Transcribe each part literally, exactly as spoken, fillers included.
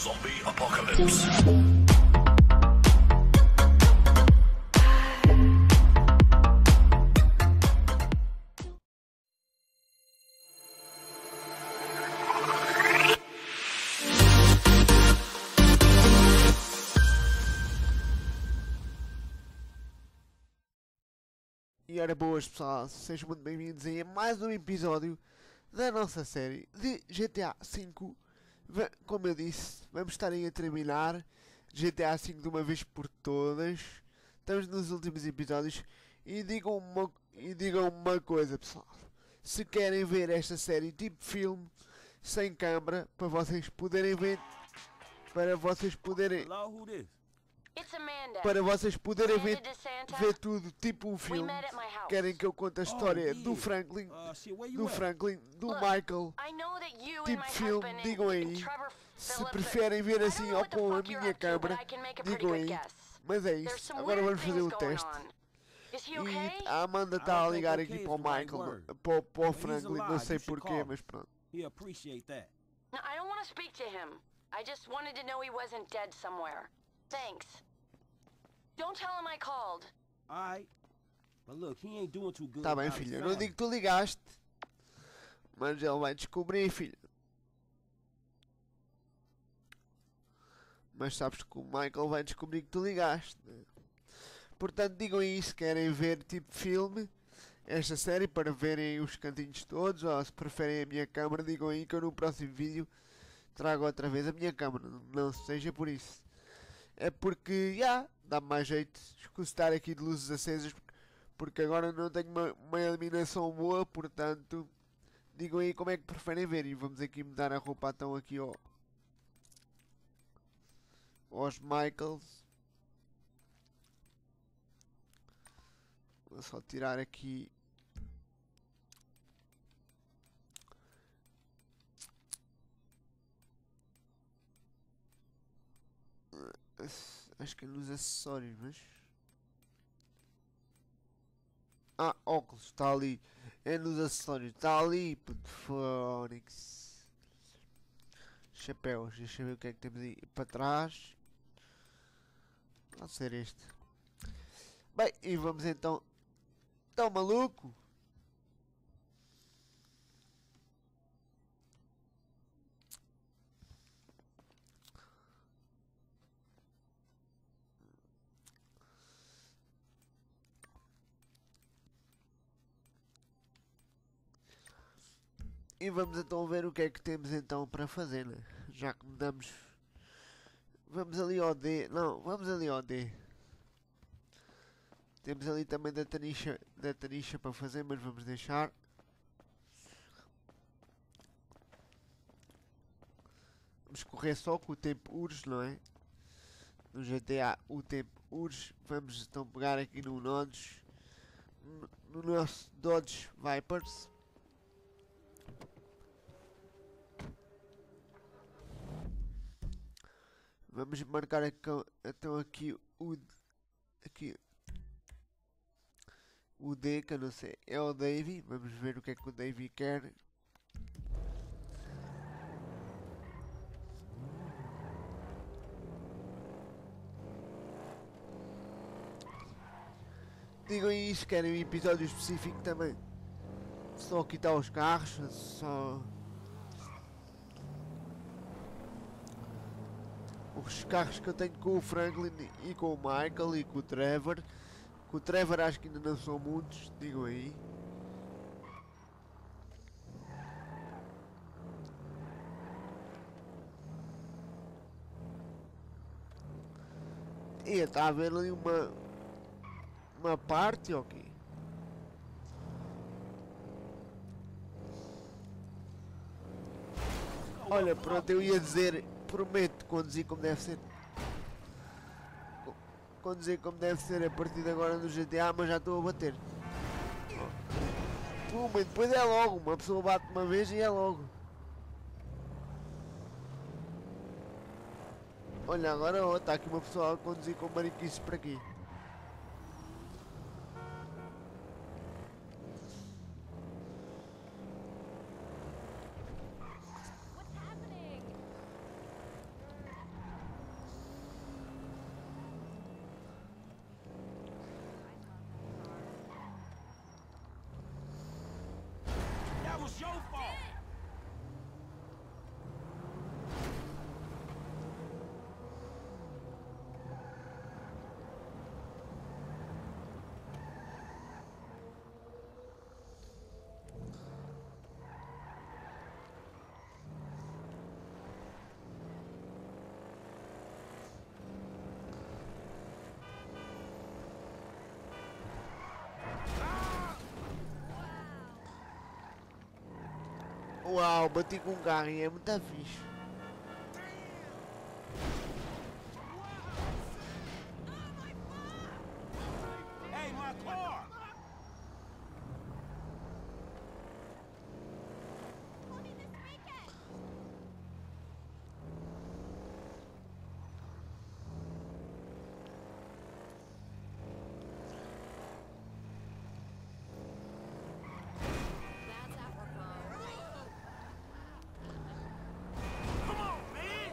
Zombie Apocalypse. E ora boas pessoal, sejam muito bem-vindos a mais um episódio da nossa série de G T A cinco. Como eu disse, vamos estar aí a terminar G T A cinco de uma vez por todas. Estamos nos últimos episódios e digam uma, e digam uma coisa pessoal. Se querem ver esta série tipo filme, sem câmera, para vocês poderem ver, para vocês poderem... Hello, who this? It's Amanda. Para vocês poderem Amanda ver, DeSanta. ver tudo tipo um We filme, met at my house. querem que eu conte a história Oh, yeah. do Franklin, Uh, shit, where you do at? Franklin, do Look, Michael. I know that you and Tipo my filme, husband digam and, aí. and Trevor Se Phillips preferem ver are- I assim don't know ou what the com a fuck you're minha up to, but câmera, I can make a pretty digam good aí. guess. Mas é There's isso, some agora weird vamos fazer things o going teste. on. Is he E okay? a Amanda I está a don't ligar think aqui okay para o is the right Michael, word. para, o- para o But he's Franklin, não alive, sei you should porquê, call him. mas pronto. He appreciate that. No, I don't want to speak to him. I just wanted to know he wasn't dead somewhere. Thanks. Don't tell him I called. Alright. But look, he ain't doing too good. Tá bem without his filha, eu não family. digo que tu ligaste, mas ele vai descobrir filha. Mas sabes que o Michael vai descobrir que tu ligaste, né? Portanto, digam aí se querem ver tipo filme esta série para verem os cantinhos todos, ou se preferem a minha câmera, digam aí que eu no próximo vídeo trago outra vez a minha câmera, não seja por isso. É porque, já, yeah, dá mais jeito estar aqui de luzes acesas, porque agora não tenho uma, uma iluminação boa, portanto, digam aí como é que preferem ver. E vamos aqui mudar a roupa então aqui ó, aos Michaels. Vou só tirar aqui. Acho que é nos acessórios, mas... Ah, óculos, está ali. É nos acessórios, está ali, puto, Fónix. Chapéus, deixa eu ver o que é que temos aí para trás. Pode ser este. Bem, e vamos então... Tão maluco? E vamos então ver o que é que temos então para fazer, né? Já que mudamos. Vamos ali ao D. Não, vamos ali ao D. Temos ali também da Tanisha, da Tanisha para fazer, mas vamos deixar. Vamos correr só com o tempo urge, não é? No G T A o tempo urge. Vamos então pegar aqui no Nodes. No, no nosso Dodge Vipers. Vamos marcar aqui, então aqui o aqui o D, que eu não sei, é o Davey. Vamos ver o que é que o Davey quer. Digam aí se querem um episódio específico também. Só quitar os carros, só... Os carros que eu tenho com o Franklin e com o Michael e com o Trevor. Com o Trevor acho que ainda não são muitos, digam aí. E está a haver ali uma uma parte, ok. Olha, pronto, eu ia dizer, prometo conduzir como deve ser. Conduzir como deve ser a partir de agora no G T A, mas já estou a bater. Puma, e depois é logo, uma pessoa bate uma vez e é logo. Olha, agora está aqui uma pessoa a conduzir com mariquices para aqui. Uau, bati com um carro e é muito fixe. Hey, my car! That's apropos. Come on, man!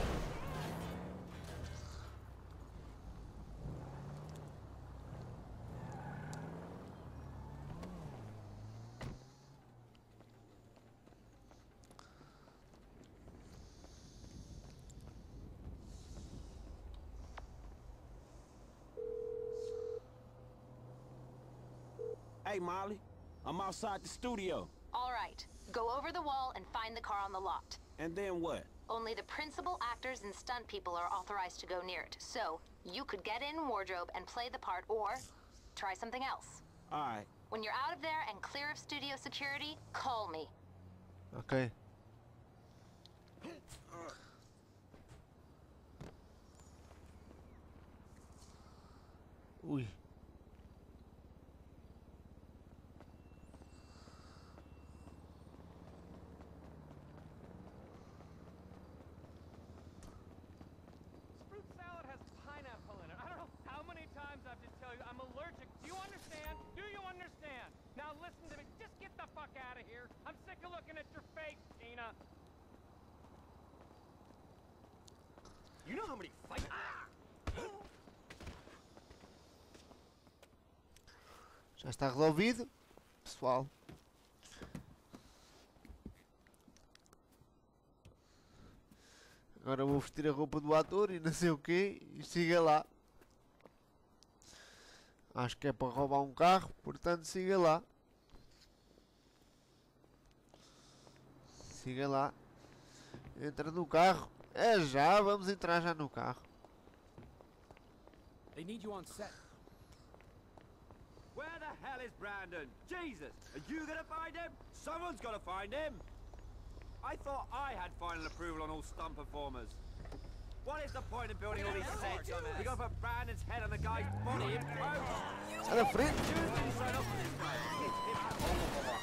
Hey, Molly. I'm outside the studio. All right. Go over the wall and find the car on the lot. And then what? Only the principal actors and stunt people are authorized to go near it. So, you could get in wardrobe and play the part, or try something else. All right. When you're out of there and clear of studio security, call me. Ok. Ui. Fruit salad has pineapple in it. I don't know how many times I've to tell you I'm allergic. Do you understand? Do you understand? Now listen to me. Just get the fuck out of here. I'm sick of looking at your face, Tina. You know how many fights... Já está resolvido, pessoal. Agora vou vestir a roupa do ator e não sei o quê e siga lá. Acho que é para roubar um carro, portanto siga lá. Siga lá. Entra no carro. É já, vamos entrar já no carro. They need you on set. Where the hell is Brandon? Jesus! Are you gonna find him? Someone's gotta find him! I thought I had final approval on all stunt performers. What is the point of building all these sets? We gotta put Brandon's head on the guy's body in post! Sai da frente. You didn't sign up for this guy! Get him out of here.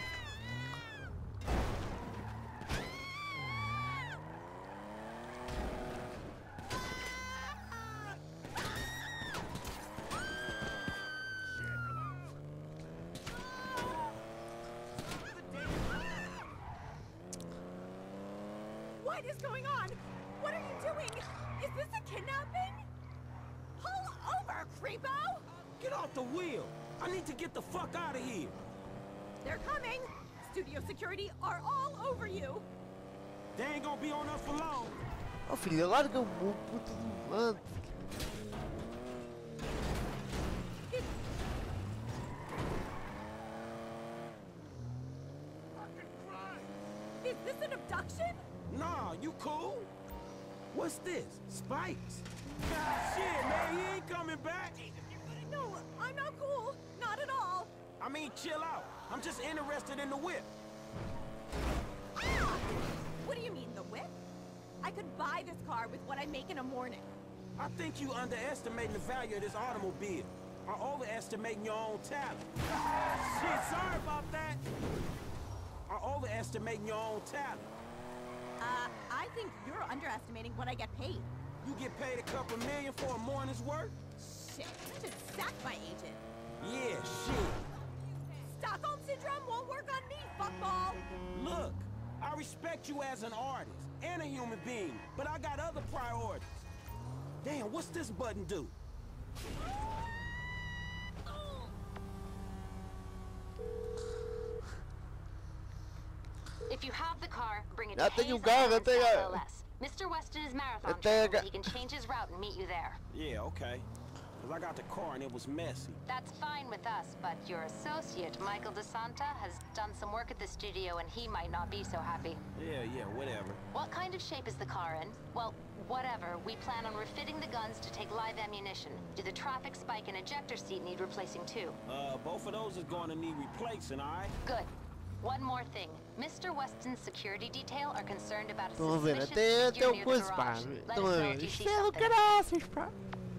What is going on? What are you doing? Is this a kidnapping? Pull over, creepo! Get off the wheel! I need to get the fuck out of here! They're coming! Studio security are all over you! They ain't gonna be on us for long. Oh filha, larga o meu puto do lado. Is this an abduction? Nah, you cool? What's this? Spikes? God, shit, man, he ain't coming back. No, I'm not cool. Not at all. I mean, chill out. I'm just interested in the whip. Ah! What do you mean, the whip? I could buy this car with what I make in a morning. I think you underestimating the value of this automobile. Or overestimating your own talent. Shit, sorry about that. Or overestimating your own talent. Uh, I think you're underestimating what I get paid. You get paid a couple million for a morning's work? Shit, just sack my agent. Yeah, shit. Stockholm Syndrome won't work on me, fuckball! Look, I respect you as an artist and a human being, but I got other priorities. Damn, what's this button do? If you have the car, bring it Já to tenho Hayes um carro, Island até South a- L S. Mister Weston is marathon Até a trained, ga- he can change his route and meet you there. Yeah, okay. Cause I got the car and it was messy. That's fine with us, but your associate, Michael DeSanta, has done some work at the studio and he might not be so happy. Yeah, yeah, whatever. What kind of shape is the car in? Well, whatever. We plan on refitting the guns to take live ammunition. Do the traffic spike and ejector seat need replacing too? Uh, both of those is gonna need replacing, alright? Good. One more thing. Mister Weston's security detail are concerned about a Estão a ver, suspicious até, figure até o near the coisa, pá. garage. Let Estão us a know ver. if you see Isto é do something. caraças, pá.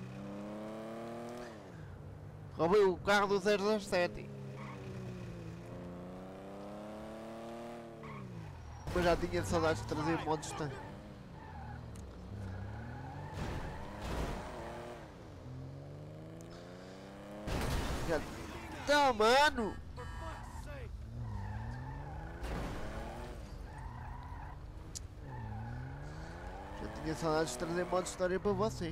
Roubei o carro do zero zero sete. Mas já tinha saudades de trazer modos tanque. Já... Tá, mano! Já tinha saudades de trazer modo história para vocês.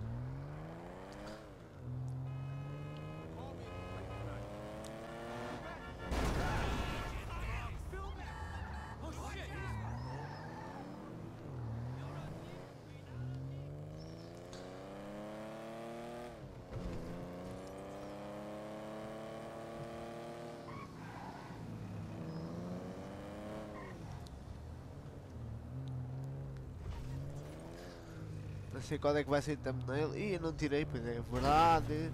Não sei qual é que vai ser o thumbnail. Ih, eu não tirei, pois é, é verdade.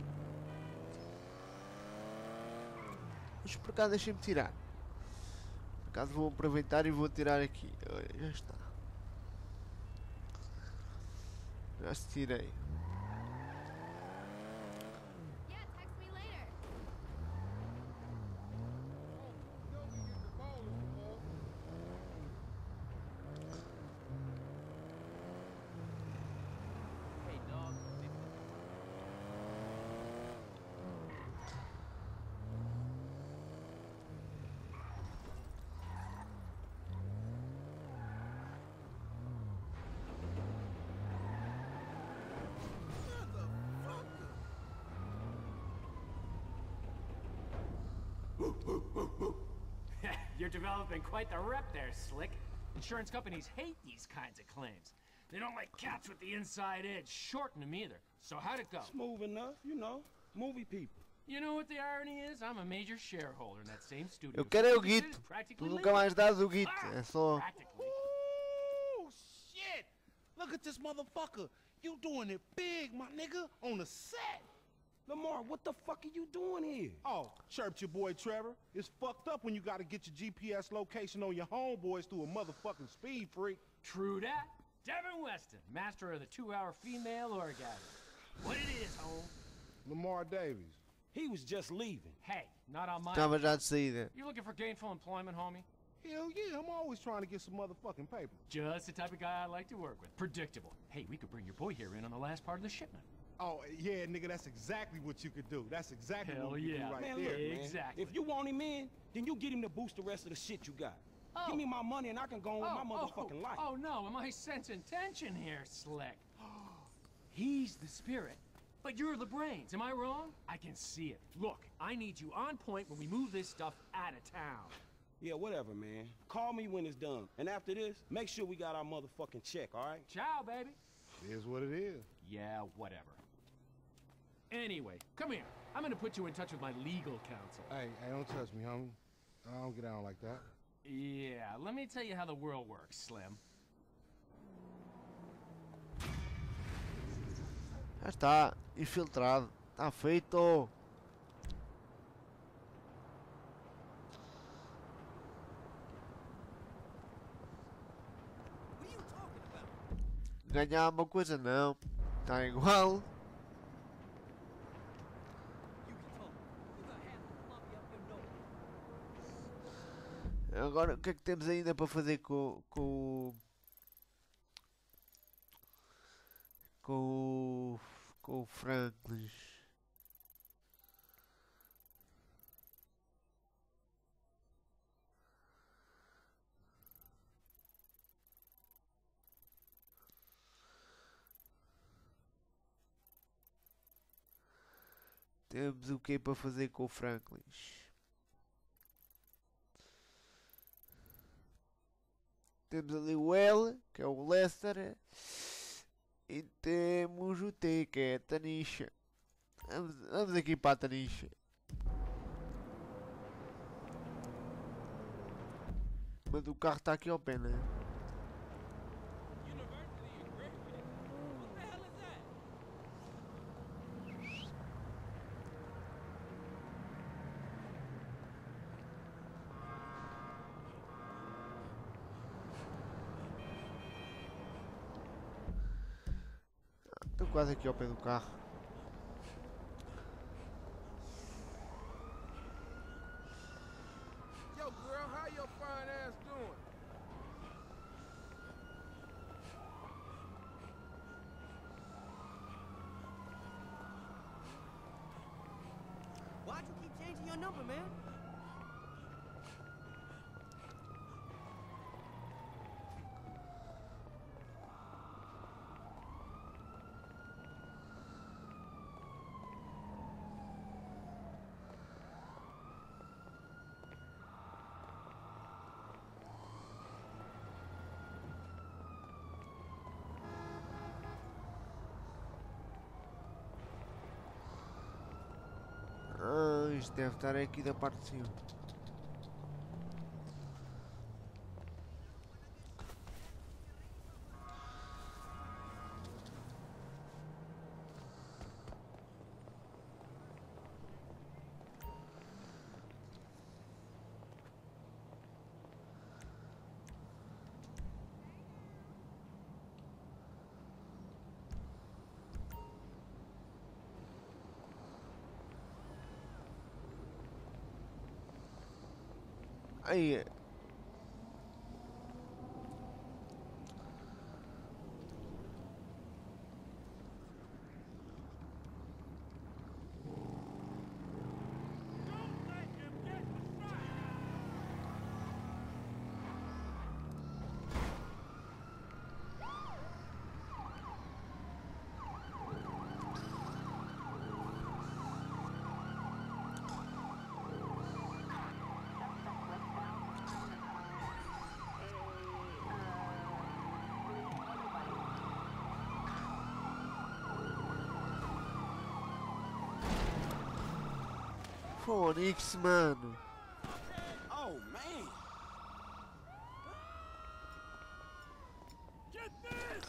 Mas por acaso deixem-me tirar. Por acaso vou aproveitar e vou tirar aqui. Olha, já está. Já se tirei. Yeah, text me later. Hey, dog. You're developing quite the rep there, Slick. Insurance companies hate these kinds of claims. They don't like cats with the inside edge, shorten them either. So how'd it go? Smooth enough, you know. Movie people. You know what the irony is? I'm a major shareholder in that same studio. Eu quero é o This is guito. practically Tu nunca legal. mais dás o guito. Ah, É só. practically. Ooh, shit! Look at this motherfucker. You doing it big, my nigga, on the set. Lamar, what the fuck are you doing here? Oh, chirped your boy Trevor. It's fucked up when you gotta get your G P S location on your homeboys through a motherfucking speed freak. True that. Devin Weston, master of the two-hour female orgasm. What it is, home? Lamar Davies. He was just leaving. Hey, not on my... Estava já de saída. You looking for gainful employment, homie? Hell yeah, I'm always trying to get some motherfucking paper. Just the type of guy I like to work with. Predictable. Hey, we could bring your boy here in on the last part of the shipment. Oh, yeah, nigga, that's exactly what you could do. That's exactly Hell what we yeah. do right Man, there. look, man. Exactly. If you want him in, then you get him to boost the rest of the shit you got. Oh. Give me my money and I can go on with my motherfucking oh, life. Oh, no, am I sensing tension here, Slick? He's the spirit, but you're the brains. Am I wrong? I can see it. Look, I need you on point when we move this stuff out of town. Yeah, whatever, man. Call me when it's done. And after this, make sure we got our motherfucking check, all right? Ciao, baby. It is what it is. Yeah, whatever. Anyway, come here. I'm gonna put you in touch with my legal counsel. Hey, hey, don't touch me, homie. I don't get down like that. Yeah, let me tell you how the world works, Slim. Já está. Infiltrado. Está feito. Ganhar uma coisa não. Está igual. Agora o que é que temos ainda para fazer com, com o. Com o. Com o Franklin? Temos o que para fazer com o Franklin? Temos ali o L, que é o Lester. E temos o T, que é a Tanisha. Vamos, vamos aqui para a Tanisha. Mas o carro está aqui ao pé, né? quase aqui ao pé do carro. Yo, girl, how your fine ass doing? Why'd you keep changing your number, man? Ah, isto deve estar aqui da parte de cima. Aí. Fônix, mano. Oh, man. Get this!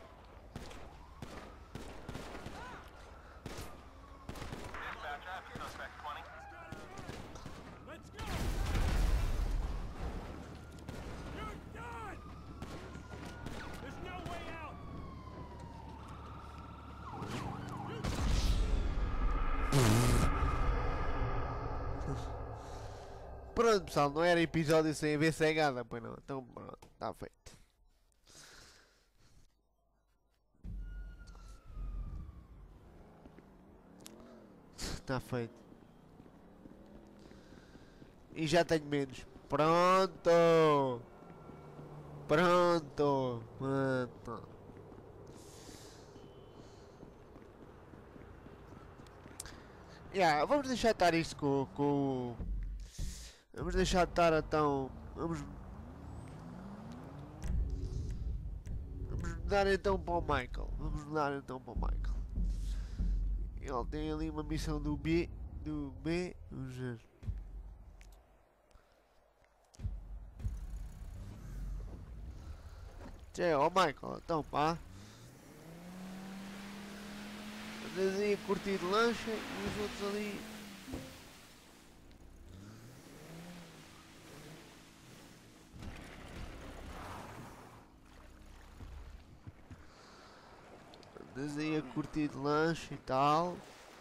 Dispatch, traffic suspect twenty. Let's go! You're done! There's no way out! Pronto, pessoal, não era episódio sem haver cegada, pois não. Então, pronto, está feito. Está feito. E já tenho menos. Pronto! Pronto! Pronto! Yeah, vamos deixar estar isto com, com... Vamos deixar estar então... Vamos... Vamos mudar então para o Michael. Vamos mudar então para o Michael. Ele tem ali uma missão do B. Do B. Vamos ver. Tchê, ó Michael, então pá. Andas aí a curtir de lancha e os outros ali. Andas aí a curtir de lancha e tal.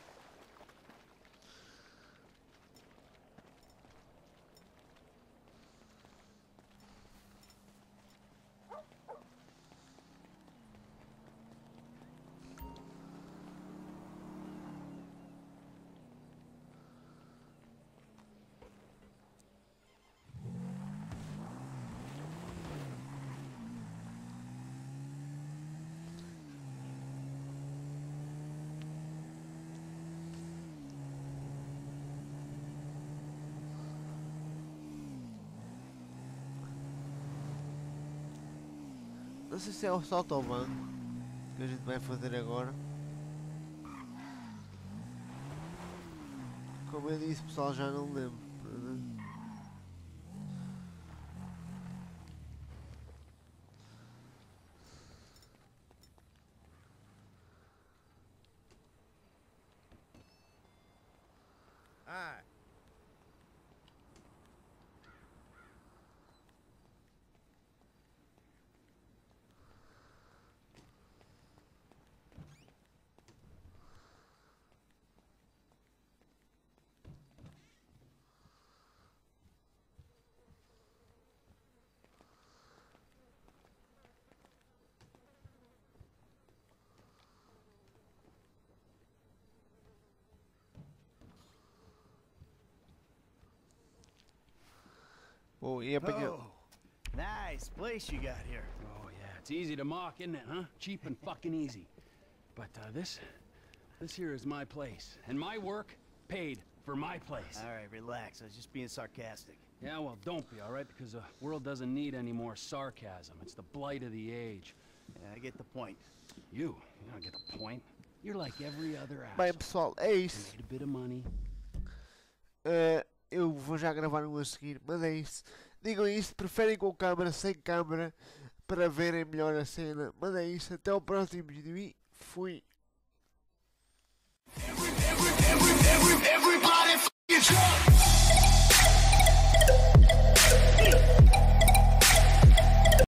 Não sei se é o salto ao banco que a gente vai fazer agora. Como eu disse, pessoal, já não lembro. Hi. Oh, e apanhou. Oh, nice place you got here. Oh, yeah. It's easy to mock, isn't it, huh? Cheap and fucking easy. But uh, this... This here is my place. And my work paid for my place. All right, relax. I was just being sarcastic. Yeah, well, don't be, all right? Because the world doesn't need any more sarcasm. It's the blight of the age. Yeah, I get the point. You? You don't get the point. You're like every other asshole. Bem, pessoal, é isso. Made a bit of money. Uh, eu vou já gravar um a seguir, mas é isso. Digam isso, preferem com câmera, sem câmera, para verem melhor a cena. Mas é isso, até o próximo vídeo e fui. Every, every, every, every, everybody f***ing jump!